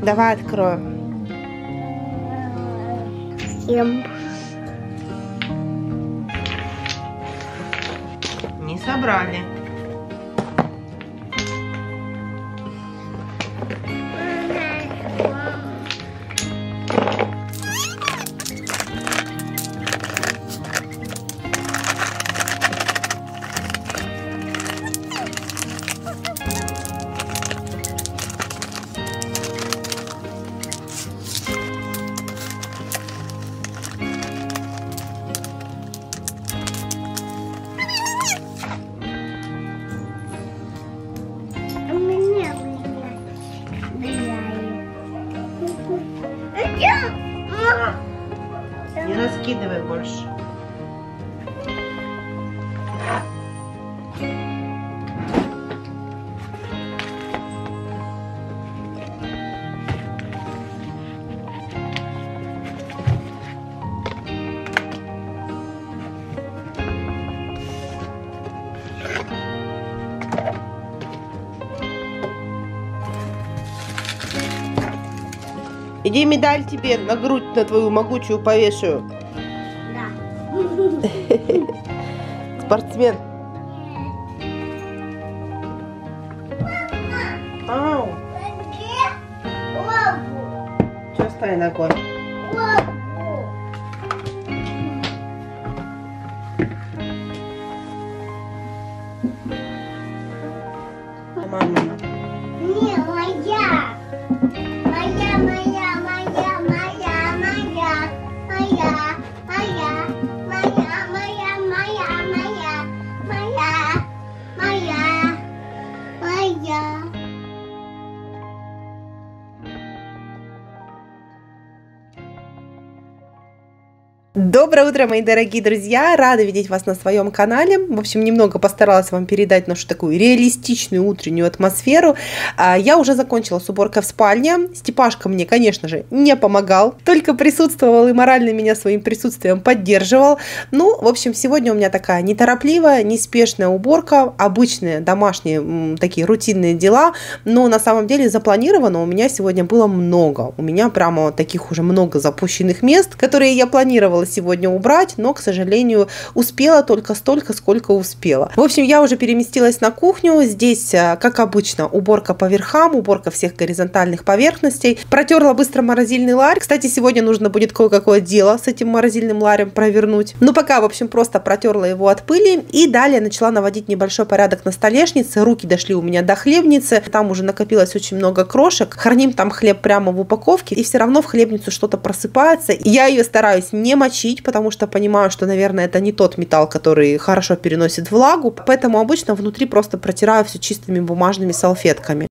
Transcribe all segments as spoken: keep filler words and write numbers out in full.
Давай откроем. Ем. Не собрали. Не раскидывай больше. Иди, медаль тебе на грудь, на твою могучую повешу. Да. Спортсмен. Ау. Что с твоей ногой? Мама. Не, моя. Моя, моя, моя, моя, моя, моя, моя, моя, моя, моя, моя, моя, моя, моя. Доброе утро, мои дорогие друзья! Рада видеть вас на своем канале. В общем, немного постаралась вам передать нашу такую реалистичную утреннюю атмосферу. Я уже закончила с уборкой в спальне. Степашка мне, конечно же, не помогал, только присутствовал и морально меня своим присутствием поддерживал. Ну, в общем, сегодня у меня такая неторопливая, неспешная уборка, обычные домашние такие рутинные дела, но на самом деле запланировано у меня сегодня было много. У меня прямо таких уже много запущенных мест, которые я планировала сегодня убрать, но, к сожалению, успела только столько, сколько успела. В общем, я уже переместилась на кухню. Здесь, как обычно, уборка по верхам, уборка всех горизонтальных поверхностей. Протерла быстро морозильный ларь. Кстати, сегодня нужно будет кое-какое дело с этим морозильным ларем провернуть. Ну, пока, в общем, просто протерла его от пыли. И далее начала наводить небольшой порядок на столешнице. Руки дошли у меня до хлебницы. Там уже накопилось очень много крошек. Храним там хлеб прямо в упаковке. И все равно в хлебницу что-то просыпается. Я ее стараюсь не мочить, потому что понимаю, что, наверное, это не тот металл, который хорошо переносит влагу, поэтому обычно внутри просто протираю все чистыми бумажными салфетками.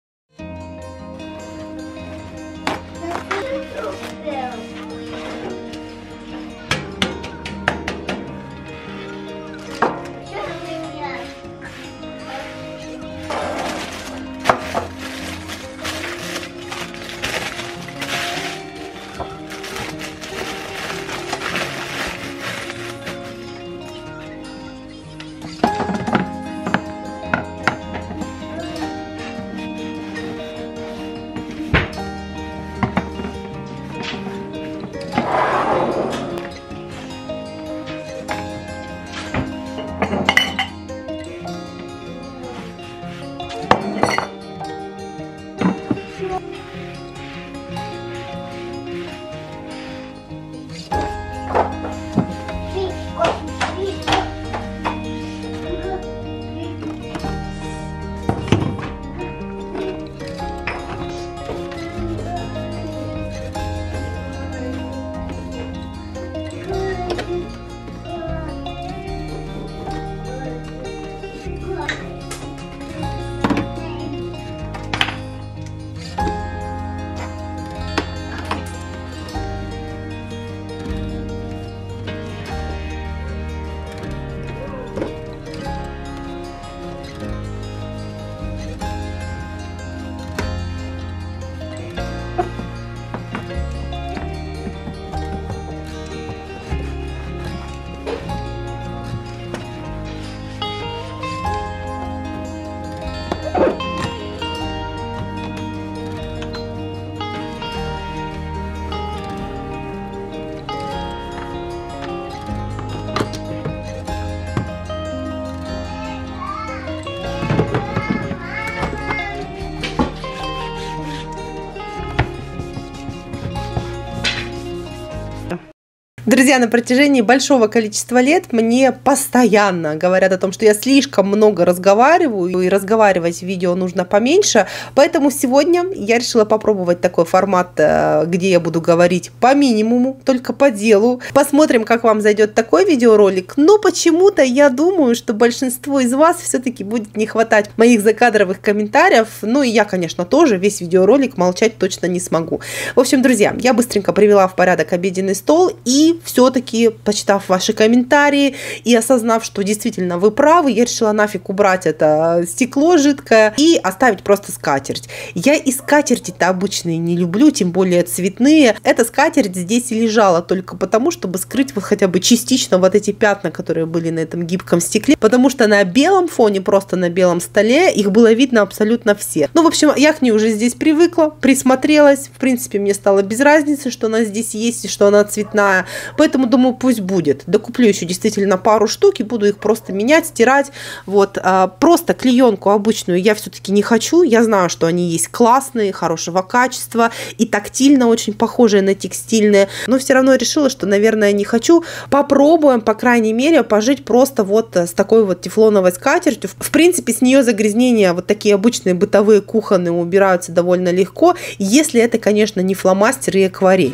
Друзья, на протяжении большого количества лет мне постоянно говорят о том, что я слишком много разговариваю, и разговаривать в видео нужно поменьше, поэтому сегодня я решила попробовать такой формат, где я буду говорить по минимуму, только по делу. Посмотрим, как вам зайдет такой видеоролик, но почему-то я думаю, что большинство из вас все-таки будет не хватать моих закадровых комментариев, ну и я, конечно, тоже весь видеоролик молчать точно не смогу. В общем, друзья, я быстренько привела в порядок обеденный стол и все-таки, почитав ваши комментарии и осознав, что действительно вы правы, я решила нафиг убрать это стекло жидкое и оставить просто скатерть. Я и скатерти-то обычные не люблю, тем более цветные. Эта скатерть здесь и лежала только потому, чтобы скрыть вот хотя бы частично вот эти пятна, которые были на этом гибком стекле, потому что на белом фоне, просто на белом столе, их было видно абсолютно все. Ну, в общем, я к ней уже здесь привыкла, присмотрелась. В принципе, мне стало без разницы, что она здесь есть и что она цветная. Поэтому думаю, пусть будет. Докуплю еще действительно пару штук и буду их просто менять, стирать. Вот. А, просто клеенку обычную я все-таки не хочу. Я знаю, что они есть классные, хорошего качества и тактильно очень похожие на текстильные. Но все равно решила, что, наверное, не хочу. Попробуем, по крайней мере, пожить просто вот с такой вот тефлоновой скатертью. В принципе, с нее загрязнения вот такие обычные бытовые кухонные убираются довольно легко, если это, конечно, не фломастер и акварель.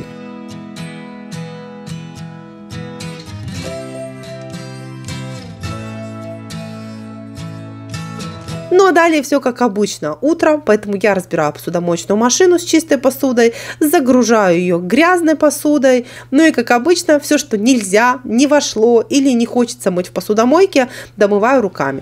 Ну а далее все как обычно. Утро, поэтому я разбираю посудомоечную машину с чистой посудой, загружаю ее грязной посудой. Ну и как обычно, все, что нельзя, не вошло или не хочется мыть в посудомойке, домываю руками.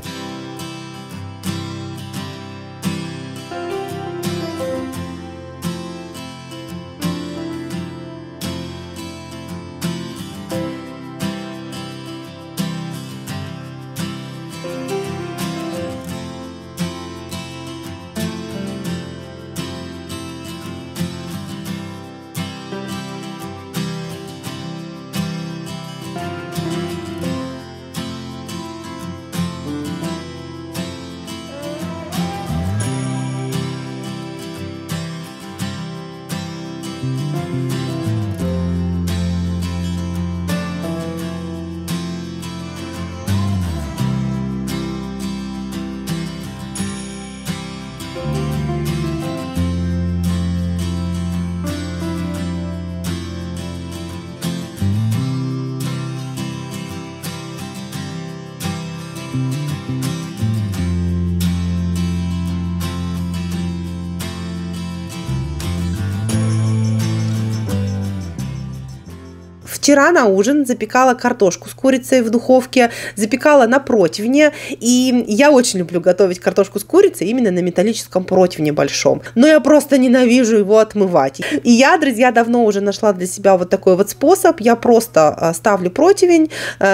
Вчера на ужин запекала картошку с курицей в духовке, запекала на противне, и я очень люблю готовить картошку с курицей именно на металлическом противне большом, но я просто ненавижу его отмывать. И я, друзья, давно уже нашла для себя вот такой вот способ, я просто ставлю противень,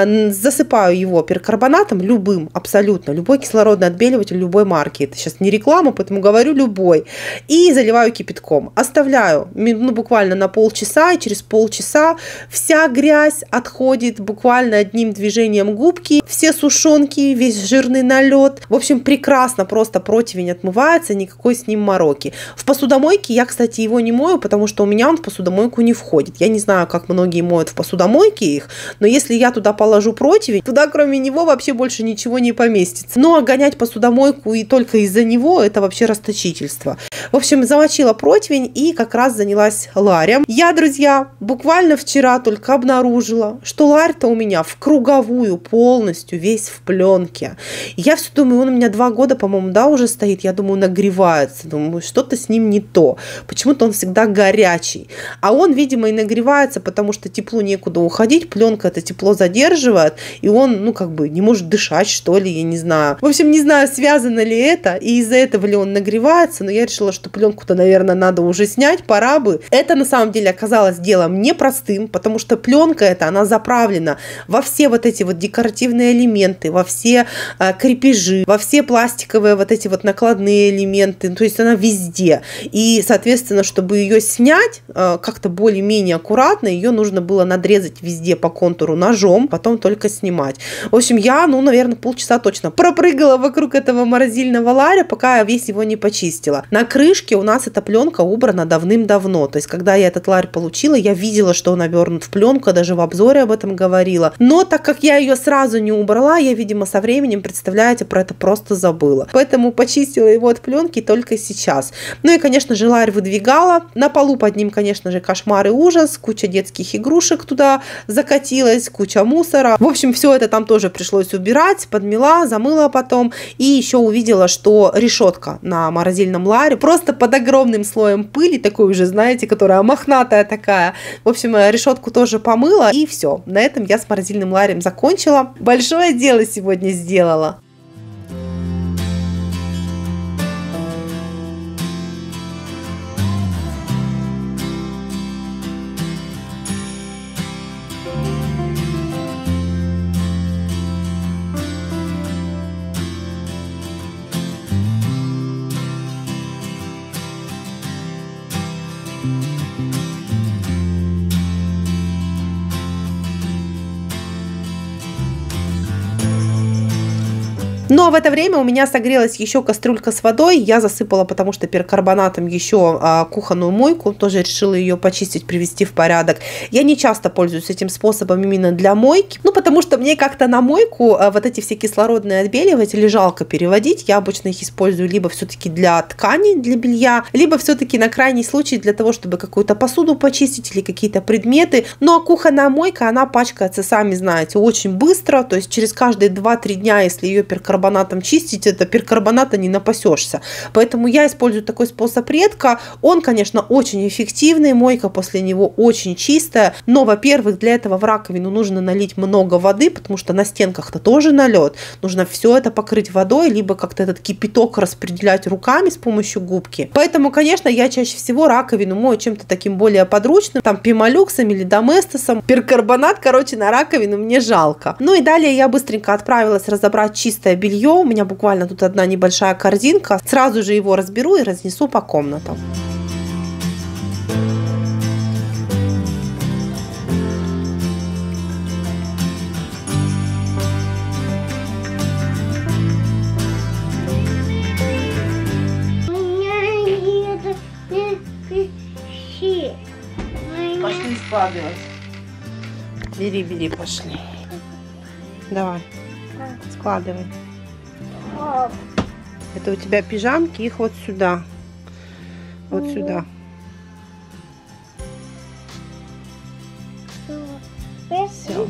засыпаю его перкарбонатом, любым, абсолютно, любой кислородный отбеливатель любой марки, это сейчас не реклама, поэтому говорю любой, и заливаю кипятком, оставляю, ну, буквально на полчаса, и через полчаса вся грязь отходит буквально одним движением губки, все сушенки, весь жирный налет. В общем, прекрасно просто противень отмывается, никакой с ним мороки. В посудомойке я, кстати, его не мою, потому что у меня он в посудомойку не входит. Я не знаю, как многие моют в посудомойке их, но если я туда положу противень, туда кроме него вообще больше ничего не поместится. Ну, а гонять посудомойку и только из-за него, это вообще расточительство. В общем, замочила противень и как раз занялась ларем. Я, друзья, буквально вчера только обнаружила, что ларь-то у меня в круговую полностью, весь в пленке. И я все думаю, он у меня два года, по-моему, да, уже стоит. Я думаю, нагревается. Думаю, что-то с ним не то. Почему-то он всегда горячий. А он, видимо, и нагревается, потому что теплу некуда уходить. Пленка это тепло задерживает. И он, ну, как бы не может дышать, что ли, я не знаю. В общем, не знаю, связано ли это. И из-за этого ли он нагревается. Но я решила, что пленку-то, наверное, надо уже снять. Пора бы. Это, на самом деле, оказалось делом непростым, потому что пленка эта, она заправлена во все вот эти вот декоративные элементы, во все э, крепежи, во все пластиковые вот эти вот накладные элементы, то есть она везде. И, соответственно, чтобы ее снять э, как-то более-менее аккуратно, ее нужно было надрезать везде по контуру ножом, потом только снимать. В общем, я, ну, наверное, полчаса точно пропрыгала вокруг этого морозильного ларя, пока я весь его не почистила. На крышке у нас эта пленка убрана давным-давно, то есть когда я этот ларь получила, я видела, что он обернут в пленку, пленку, я даже в обзоре об этом говорила. Но так как я ее сразу не убрала, я, видимо, со временем, представляете, про это просто забыла. Поэтому почистила его от пленки только сейчас. Ну и, конечно же, ларь выдвигала. На полу под ним, конечно же, кошмар и ужас. Куча детских игрушек туда закатилась, куча мусора. В общем, все это там тоже пришлось убирать. Подмела, замыла потом. И еще увидела, что решетка на морозильном ларе просто под огромным слоем пыли, такой уже, знаете, которая мохнатая такая. В общем, решетку тоже помыла. И все. На этом я с морозильным ларем закончила. Большое дело сегодня сделала. Ну а в это время у меня согрелась еще кастрюлька с водой. Я засыпала, потому что перкарбонатом еще а, кухонную мойку. Тоже решила ее почистить, привести в порядок. Я не часто пользуюсь этим способом именно для мойки. Ну потому что мне как-то на мойку а, вот эти все кислородные отбеливатели жалко переводить. Я обычно их использую либо все-таки для тканей, для белья, либо все-таки на крайний случай для того, чтобы какую-то посуду почистить или какие-то предметы. Ну а кухонная мойка, она пачкается, сами знаете, очень быстро. То есть через каждые два-три дня, если ее перкарбонатом перкарбонатом чистить, это перкарбоната не напасешься. Поэтому я использую такой способ редко. Он, конечно, очень эффективный, мойка после него очень чистая, но, во-первых, для этого в раковину нужно налить много воды, потому что на стенках-то тоже налет. Нужно все это покрыть водой, либо как-то этот кипяток распределять руками с помощью губки. Поэтому, конечно, я чаще всего раковину мою чем-то таким более подручным, там пемолюксом или доместосом. Перкарбонат, короче, на раковину мне жалко. Ну и далее я быстренько отправилась разобрать чистое белье. У меня буквально тут одна небольшая корзинка. Сразу же его разберу и разнесу по комнатам. Пошли складывать. Бери, бери, пошли. Давай, складывай. Это у тебя пижамки, их вот сюда. Вот сюда. Все.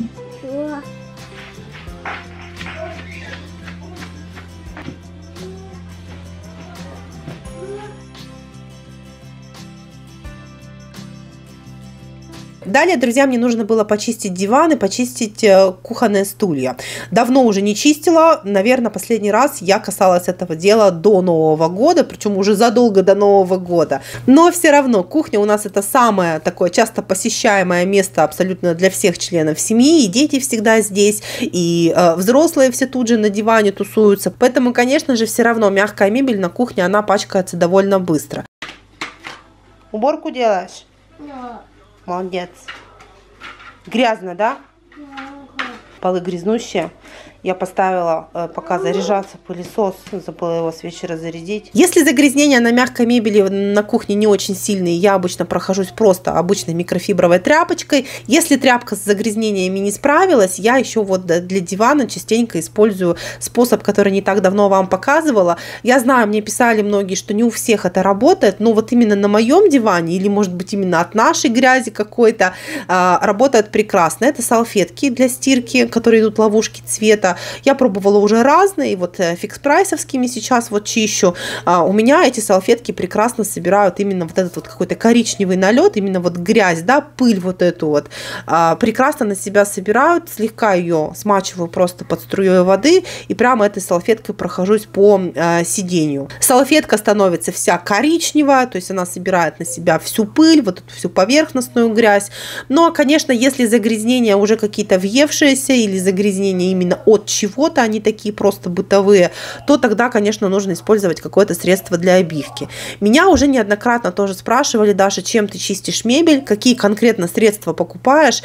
Далее, друзья, мне нужно было почистить диван и почистить кухонные стулья. Давно уже не чистила. Наверное, последний раз я касалась этого дела до Нового года, причем уже задолго до Нового года. Но все равно кухня у нас это самое такое часто посещаемое место абсолютно для всех членов семьи. И дети всегда здесь, и э, взрослые все тут же на диване тусуются. Поэтому, конечно же, все равно мягкая мебель на кухне, она пачкается довольно быстро. Уборку делаешь? Да. Молодец. Грязно, да? Полы грязнущие. Я поставила э, пока заряжаться пылесос, забыла его с вечера зарядить. Если загрязнения на мягкой мебели на кухне не очень сильные, я обычно прохожусь просто обычной микрофибровой тряпочкой. Если тряпка с загрязнениями не справилась, я еще вот для дивана частенько использую способ, который не так давно вам показывала. Я знаю, мне писали многие, что не у всех это работает, но вот именно на моем диване, или может быть именно от нашей грязи какой-то, э, работает прекрасно. Это салфетки для стирки, которые идут ловушки цвета. Я пробовала уже разные, вот фикс-прайсовскими сейчас вот чищу. А у меня эти салфетки прекрасно собирают именно вот этот вот какой-то коричневый налет, именно вот грязь, да, пыль вот эту вот. А, прекрасно на себя собирают, слегка ее смачиваю просто под струей воды и прямо этой салфеткой прохожусь по а, сиденью. Салфетка становится вся коричневая, то есть она собирает на себя всю пыль, вот эту всю поверхностную грязь. Но, конечно, если загрязнения уже какие-то въевшиеся или загрязнения именно от чего-то, они такие просто бытовые, то тогда, конечно, нужно использовать какое-то средство для обивки. Меня уже неоднократно тоже спрашивали: Даша, чем ты чистишь мебель, какие конкретно средства покупаешь?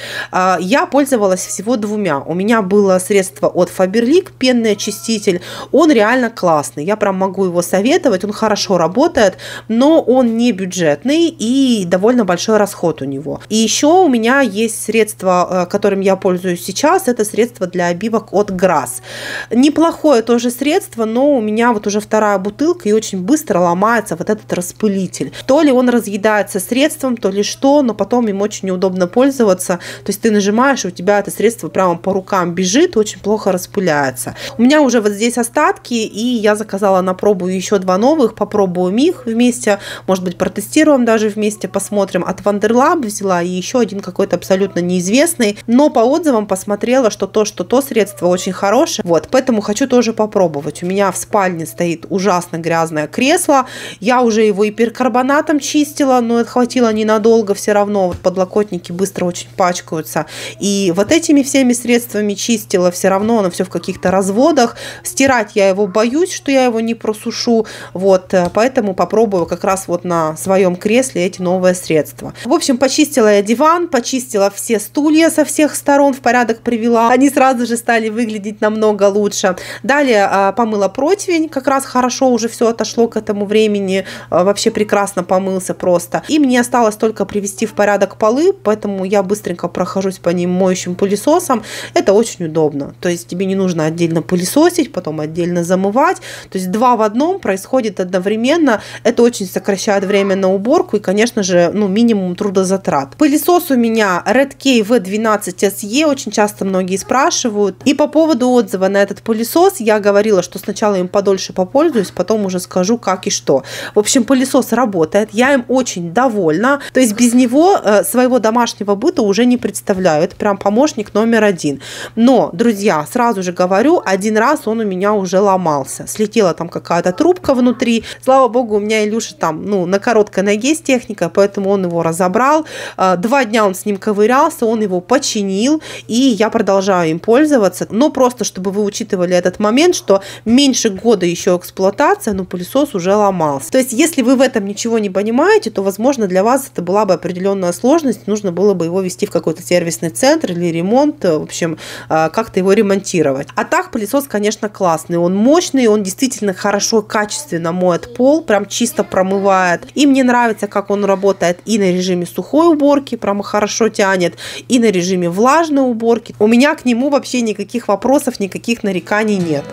Я пользовалась всего двумя. У меня было средство от Faberlic, пенный очиститель. Он реально классный, я прям могу его советовать, он хорошо работает, но он не бюджетный и довольно большой расход у него. И еще у меня есть средство, которым я пользуюсь сейчас, это средство для обивок от Grass. Неплохое тоже средство, но у меня вот уже вторая бутылка и очень быстро ломается вот этот распылитель. То ли он разъедается средством, то ли что, но потом им очень неудобно пользоваться. То есть ты нажимаешь, и у тебя это средство прямо по рукам бежит, очень плохо распыляется. У меня уже вот здесь остатки, и я заказала на пробу еще два новых, попробуем их вместе, может быть, протестируем даже вместе, посмотрим. От Wonderlab взяла и еще один какой-то абсолютно неизвестный, но по отзывам посмотрела, что то, что то средство очень хорошее, вот, поэтому хочу тоже попробовать. У меня в спальне стоит ужасно грязное кресло, я уже его и перкарбонатом чистила, но это хватило ненадолго, все равно вот подлокотники быстро очень пачкаются, и вот этими всеми средствами чистила, все равно оно все в каких-то разводах, стирать я его боюсь, что я его не просушу, вот, поэтому попробую как раз вот на своем кресле эти новые средства. В общем, почистила я диван, почистила все стулья со всех сторон, в порядок привела, они сразу же стали выглядеть намного лучше. Далее помыла противень, как раз хорошо уже все отошло к этому времени, вообще прекрасно помылся просто, и мне осталось только привести в порядок полы, поэтому я быстренько прохожусь по ним моющим пылесосом. Это очень удобно, то есть тебе не нужно отдельно пылесосить, потом отдельно замывать, то есть два в одном происходит одновременно. Это очень сокращает время на уборку и, конечно же, ну, минимум трудозатрат. Пылесос у меня Redkey ви двенадцать эс и, очень часто многие спрашивают. И по поводу отзыва на этот пылесос я говорила, что сначала им подольше попользуюсь, потом уже скажу, как и что. В общем, пылесос работает, я им очень довольна, то есть без него э, своего домашнего быта уже не представляю, это прям помощник номер один. Но, друзья, сразу же говорю, один раз он у меня уже ломался, слетела там какая-то трубка внутри, слава богу, у меня Илюша там, ну, на короткой ноге с техникой, поэтому он его разобрал, два дня он с ним ковырялся, он его починил, и я продолжаю им пользоваться, но просто, чтобы вы учитывали этот момент, что меньше года еще эксплуатация, но пылесос уже ломался. То есть, если вы в этом ничего не понимаете, то, возможно, для вас это была бы определенная сложность, нужно было бы его вести в какой-то сервисный центр или ремонт, в общем, как-то его ремонтировать. А так, пылесос, конечно, классный, он мощный, он действительно хорошо, качественно моет пол, прям чисто промывает. И мне нравится, как он работает и на режиме сухой уборки, прямо хорошо тянет, и на режиме влажной уборки. У меня к нему вообще никаких вопросов, никаких нареканий нет.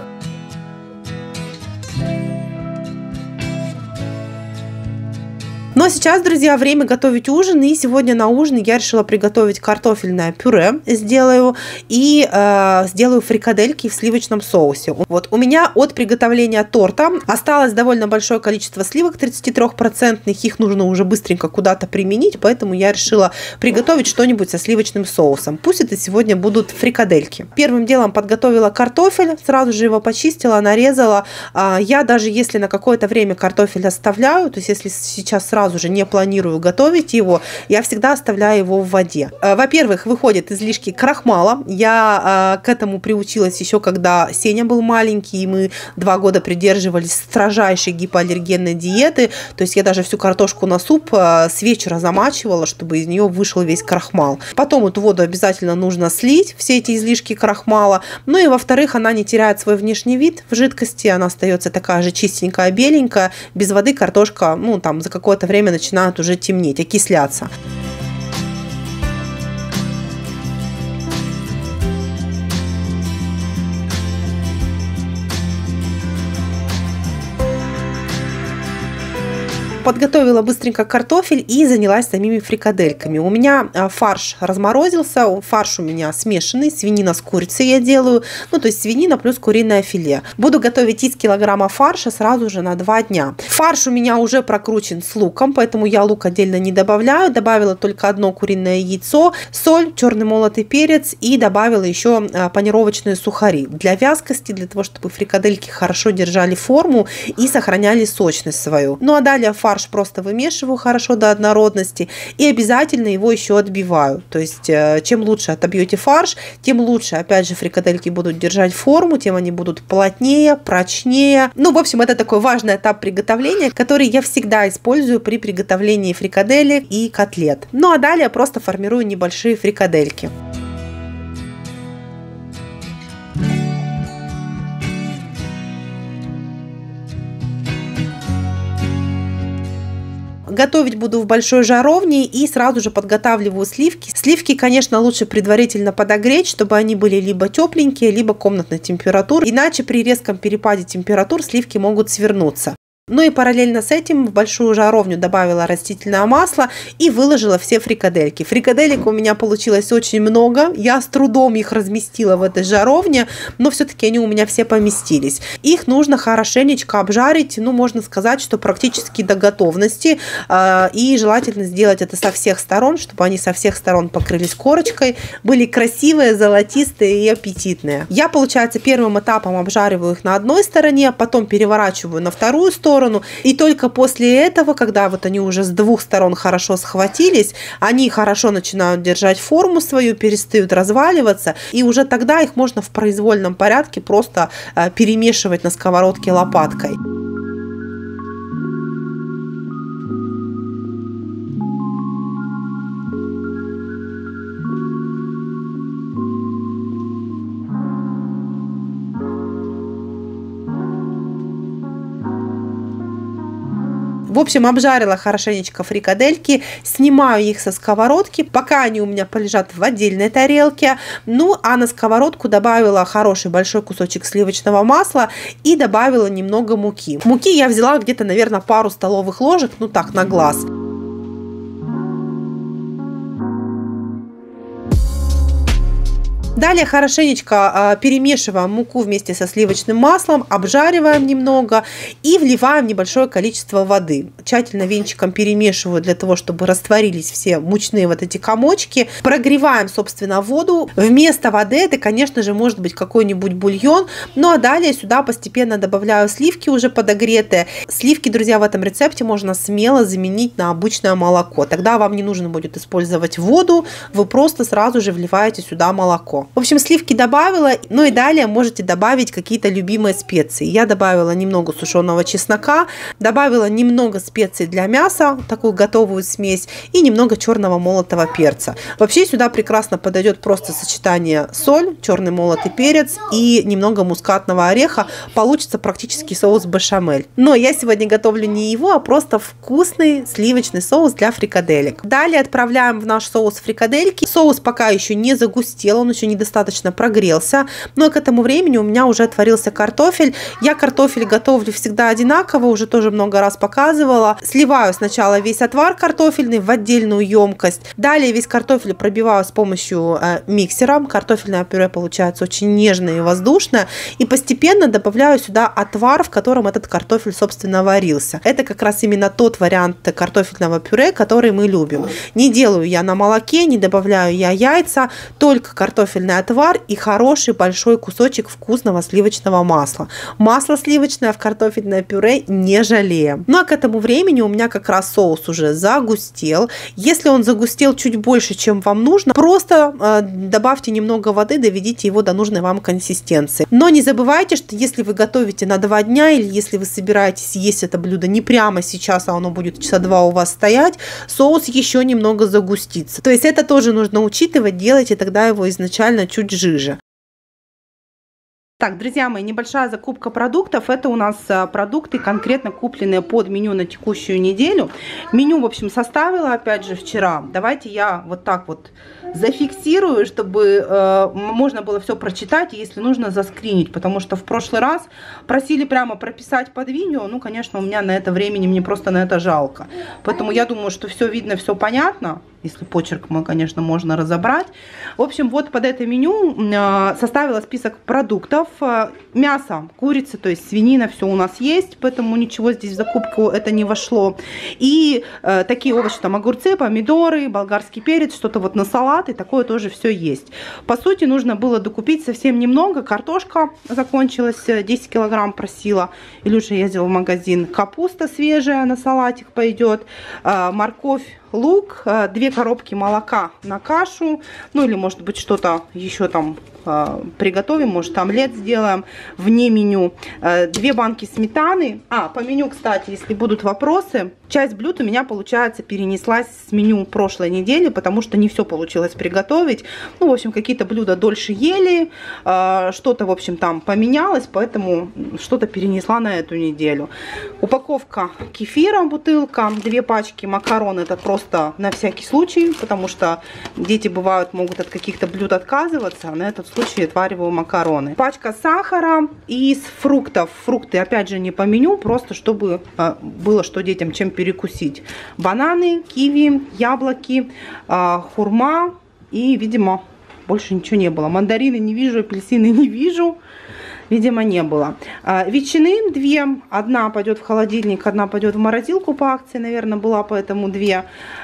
Но сейчас, друзья, время готовить ужин, и сегодня на ужин я решила приготовить картофельное пюре, сделаю, и э, сделаю фрикадельки в сливочном соусе. Вот у меня от приготовления торта осталось довольно большое количество сливок, тридцатитрёхпроцентных, их нужно уже быстренько куда-то применить, поэтому я решила приготовить что-нибудь со сливочным соусом. Пусть это сегодня будут фрикадельки. Первым делом подготовила картофель, сразу же его почистила, нарезала. Я даже если на какое-то время картофель оставляю, то есть если сейчас сразу уже не планирую готовить его, я всегда оставляю его в воде. Во-первых, выходят излишки крахмала. Я к этому приучилась еще когда Сеня был маленький, и мы два года придерживались строжайшей гипоаллергенной диеты. То есть я даже всю картошку на суп с вечера замачивала, чтобы из нее вышел весь крахмал. Потом эту воду обязательно нужно слить, все эти излишки крахмала. Ну и во-вторых, она не теряет свой внешний вид в жидкости, она остается такая же чистенькая, беленькая. Без воды картошка, ну там за какое-то время начинают уже темнеть, окисляться. Подготовила быстренько картофель и занялась самими фрикадельками. У меня фарш разморозился, фарш у меня смешанный, свинина с курицей я делаю, ну то есть свинина плюс куриное филе. Буду готовить из килограмма фарша сразу же на два дня. Фарш у меня уже прокручен с луком, поэтому я лук отдельно не добавляю, добавила только одно куриное яйцо, соль, черный молотый перец и добавила еще панировочные сухари для вязкости, для того, чтобы фрикадельки хорошо держали форму и сохраняли сочность свою. Ну а далее фарш фарш просто вымешиваю хорошо до однородности и обязательно его еще отбиваю. То есть чем лучше отобьете фарш, тем лучше, опять же, фрикадельки будут держать форму, тем они будут плотнее, прочнее. Ну, в общем, это такой важный этап приготовления, который я всегда использую при приготовлении фрикаделек и котлет. Ну, а далее просто формирую небольшие фрикадельки. Готовить буду в большой жаровне и сразу же подготавливаю сливки. Сливки, конечно, лучше предварительно подогреть, чтобы они были либо тепленькие, либо комнатной температуры. Иначе при резком перепаде температур сливки могут свернуться. Ну и параллельно с этим в большую жаровню добавила растительное масло и выложила все фрикадельки. Фрикаделек у меня получилось очень много. Я с трудом их разместила в этой жаровне, но все-таки они у меня все поместились. Их нужно хорошенечко обжарить, ну можно сказать, что практически до готовности. И желательно сделать это со всех сторон, чтобы они со всех сторон покрылись корочкой, были красивые, золотистые и аппетитные. Я, получается, первым этапом обжариваю их на одной стороне, потом переворачиваю на вторую сторону. И только после этого, когда вот они уже с двух сторон хорошо схватились, они хорошо начинают держать форму свою, перестают разваливаться, и уже тогда их можно в произвольном порядке просто перемешивать на сковородке лопаткой. В общем, обжарила хорошенечко фрикадельки, снимаю их со сковородки, пока они у меня полежат в отдельной тарелке. Ну, а на сковородку добавила хороший большой кусочек сливочного масла и добавила немного муки. Муки я взяла где-то, наверное, пару столовых ложек, ну так, на глаз. Далее хорошенечко перемешиваем муку вместе со сливочным маслом, обжариваем немного и вливаем небольшое количество воды. Тщательно венчиком перемешиваю для того, чтобы растворились все мучные вот эти комочки. Прогреваем, собственно, воду. Вместо воды это, конечно же, может быть какой-нибудь бульон. Ну а далее сюда постепенно добавляю сливки уже подогретые. Сливки, друзья, в этом рецепте можно смело заменить на обычное молоко. Тогда вам не нужно будет использовать воду, вы просто сразу же вливаете сюда молоко. В общем, сливки добавила, ну и далее можете добавить какие-то любимые специи. Я добавила немного сушеного чеснока, добавила немного специй для мяса, такую готовую смесь, и немного черного молотого перца. Вообще сюда прекрасно подойдет просто сочетание соль, черный молотый перец и немного мускатного ореха. Получится практически соус бешамель. Но я сегодня готовлю не его, а просто вкусный сливочный соус для фрикаделек. Далее отправляем в наш соус фрикадельки. Соус пока еще не загустел, он еще недостаточно прогрелся, но к этому времени у меня уже отварился картофель. Я картофель готовлю всегда одинаково, уже тоже много раз показывала. Сливаю сначала весь отвар картофельный в отдельную емкость. Далее весь картофель пробиваю с помощью э, миксера. Картофельное пюре получается очень нежное и воздушное. И постепенно добавляю сюда отвар, в котором этот картофель, собственно, варился. Это как раз именно тот вариант картофельного пюре, который мы любим. Не делаю я на молоке, не добавляю я яйца, только картофельный отвар и хороший большой кусочек вкусного сливочного масла. Масло сливочное в картофельное пюре не жалеем. Ну а к этому времени у меня как раз соус уже загустел. Если он загустел чуть больше, чем вам нужно, просто э, добавьте немного воды, доведите его до нужной вам консистенции. Но не забывайте, что если вы готовите на два дня или если вы собираетесь есть это блюдо не прямо сейчас, а оно будет часа два у вас стоять, соус еще немного загустится. То есть это тоже нужно учитывать, делайте тогда его изначально чуть жиже. Так, друзья мои, небольшая закупка продуктов. Это у нас продукты, конкретно купленные под меню на текущую неделю. Меню, в общем, составила, опять же, вчера. Давайте я вот так вот зафиксирую, чтобы э, можно было все прочитать, и если нужно, заскринить. Потому что в прошлый раз просили прямо прописать под видео. Ну, конечно, у меня на это времени, мне просто на это жалко. Поэтому я думаю, что все видно, все понятно. Если почерк мы, конечно, можно разобрать. В общем, вот под это меню э, составила список продуктов. Мясо, курица, то есть свинина, все у нас есть, поэтому ничего здесь в закупку это не вошло. И э, такие овощи, там огурцы, помидоры, болгарский перец, что-то вот на салат, и такое тоже все есть. По сути, нужно было докупить совсем немного. Картошка закончилась, десять килограмм просила. Илюша ездил в магазин. Капуста свежая на салатик пойдет. Э, морковь, лук, две коробки молока на кашу, ну или может быть что-то еще там э, приготовим, может омлет сделаем вне меню, э, две банки сметаны. А, по меню, кстати, если будут вопросы, часть блюд у меня, получается, перенеслась с меню прошлой недели, потому что не все получилось приготовить. Ну, в общем, какие-то блюда дольше ели, э, что-то, в общем, там поменялось, поэтому что-то перенесла на эту неделю. Упаковка кефира, бутылка, две пачки макарон, это просто на всякий случай, потому что дети бывают могут от каких-то блюд отказываться, а на этот случай отвариваю макароны. Пачка сахара из фруктов. Фрукты, опять же, не по меню, просто чтобы э, было что детям чем перекусить. Бананы, киви, яблоки, э, хурма и, видимо, больше ничего не было. Мандарины не вижу, апельсины не вижу. Видимо, не было. А, ветчины две. Одна пойдет в холодильник, одна пойдет в морозилку по акции, наверное, была, поэтому две.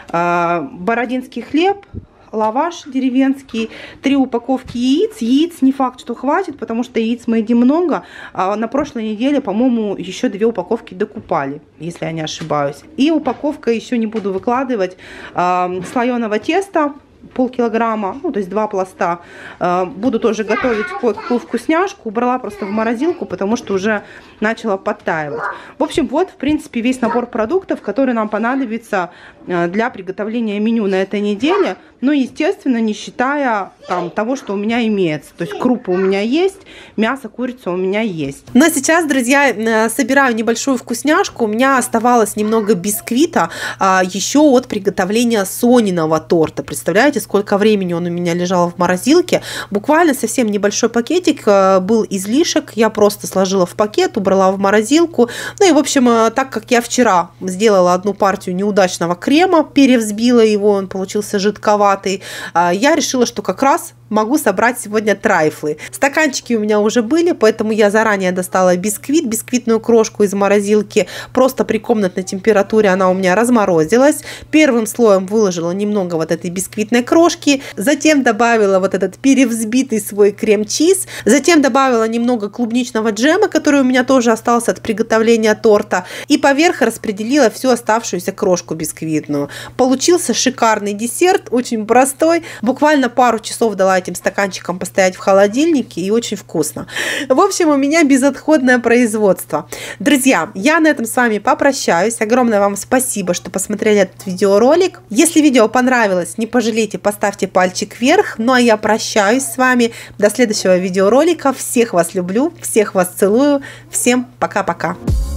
А, бородинский хлеб, лаваш деревенский, три упаковки яиц. Яиц не факт, что хватит, потому что яиц мы едим много. А на прошлой неделе, по-моему, еще две упаковки докупали, если я не ошибаюсь. И упаковка, еще не буду выкладывать, а, слоеного теста. Полкилограмма, ну то есть два пласта. Буду тоже готовить кое-какую вкусняшку. Убрала просто в морозилку, потому что уже начала подтаивать. В общем, вот, в принципе, весь набор продуктов, который нам понадобится для приготовления меню на этой неделе. Но, естественно, не считая там того, что у меня имеется. То есть крупы у меня есть, мясо, курица у меня есть. Но сейчас, друзья, собираю небольшую вкусняшку. У меня оставалось немного бисквита еще от приготовления Сониного торта. Представляете, сколько времени он у меня лежал в морозилке. Буквально совсем небольшой пакетик, был излишек. Я просто сложила в пакет, убрала в морозилку. Ну и, в общем, так как я вчера сделала одну партию неудачного крема, перевзбила его, он получился жидковатый, я решила, что как раз могу собрать сегодня трайфлы. Стаканчики у меня уже были, поэтому я заранее достала бисквит, бисквитную крошку из морозилки. Просто при комнатной температуре она у меня разморозилась. Первым слоем выложила немного вот этой бисквитной крошки. Затем добавила вот этот перевзбитый свой крем-чиз. Затем добавила немного клубничного джема, который у меня тоже остался от приготовления торта. И поверх распределила всю оставшуюся крошку бисквитную. Получился шикарный десерт, очень простой. Буквально пару часов дала этим стаканчиком постоять в холодильнике, и очень вкусно. В общем, у меня безотходное производство. Друзья, я на этом с вами попрощаюсь. Огромное вам спасибо, что посмотрели этот видеоролик. Если видео понравилось, не пожалейте, поставьте пальчик вверх. Ну а я прощаюсь с вами. До следующего видеоролика. Всех вас люблю, всех вас целую. Всем пока-пока.